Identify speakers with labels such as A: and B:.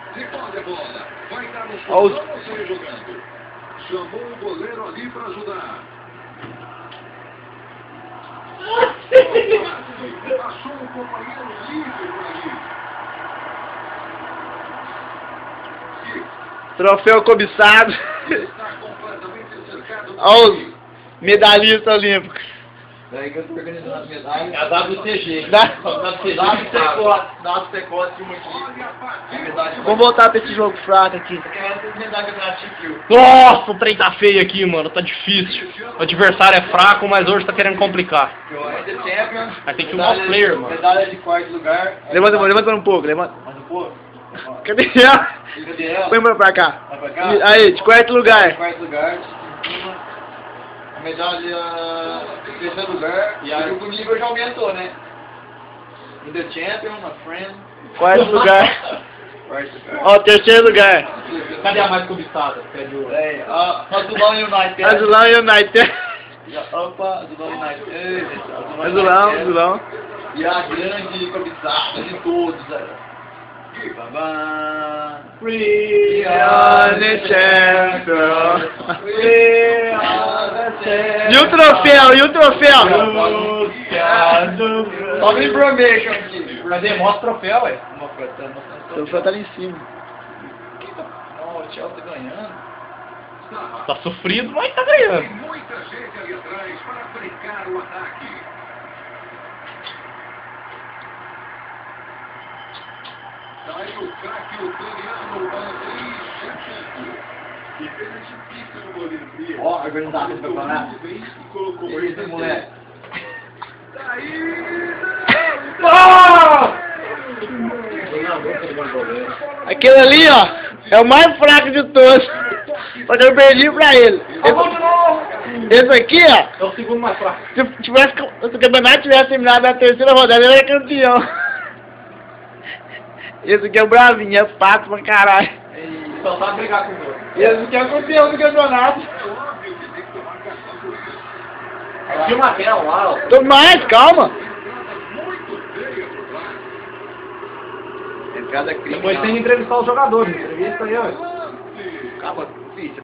A: Devolve a bola. Vai estar no chão.
B: Ó os...
A: Vamos sair jogando. Chamou o goleiro ali para ajudar. Passou o companheiro livre por ali.
B: Troféu cobiçado.
A: Está completamente cercado.
B: Olha os medalhistas olímpicos.
C: Daí que eu tô organizando as medalhas.
D: É a WCG.
C: WCG. Decote uma aqui.
B: Vamos voltar pra esse jogo fraco aqui.
C: Essas medalhas da Chiquil.
D: Nossa, o trem tá feio aqui, mano. Tá difícil. O adversário é fraco, mas hoje tá querendo complicar. Vai ter que filmar os players, mano.
C: Medalha de quarto lugar.
B: Levanta um pouco, levanta.
C: Mais um pouco.
B: Cadê ela?
C: Cadê ela?
B: Põe pra cá.
C: Vai pra cá?
B: Aí, de quarto lugar.
C: Quarto lugar. A medalha de terceiro lugar. E aí o nível já aumentou, né? In the champion, my friend.
B: Quarto lugar.
C: Quarto lugar.
B: Ó, terceiro lugar.
D: Cadê a mais cobiçada?
C: É, Azulão United.
B: Azulão United.
C: Opa, Azulão United.
B: Azulão.
C: E a grande cobiçada de todos, velho. Babá.
B: We are the champions.
C: We are the champions.
B: E o troféu?
C: Só me information aqui.
D: Cadê? Mostra o troféu, ué.
B: O troféu tá ali em cima.
C: Não, o Chelsea ganhando.
D: Tá sofrido, mas tá ganhando.
A: Tem muita gente ali atrás para brincar o ataque. Sai o craque ucraniano Andriy Shevchenko. E fez esse pique no goleiro.
C: Ó, organizado esse campeonato.
A: E colocou o
C: Esse moleque.
A: Daí!
B: Aquele ali, ó, é o mais fraco de todos. Só que eu perdi pra ele. Esse aqui, ó,
D: É o segundo mais fraco.
B: se o campeonato tivesse terminado na terceira rodada, ele era campeão. Esse aqui é o Bravinho, é fácil pra caralho.
D: Só sabe brigar com o outro.
B: Esse aqui é o campeão do campeonato.
D: Tinha uma tela lá, ó.
B: Tô mais, calma.
C: Entrada crime.
D: Depois tem que entrevistar os jogadores. Entrevista aí, ó.
C: Acaba.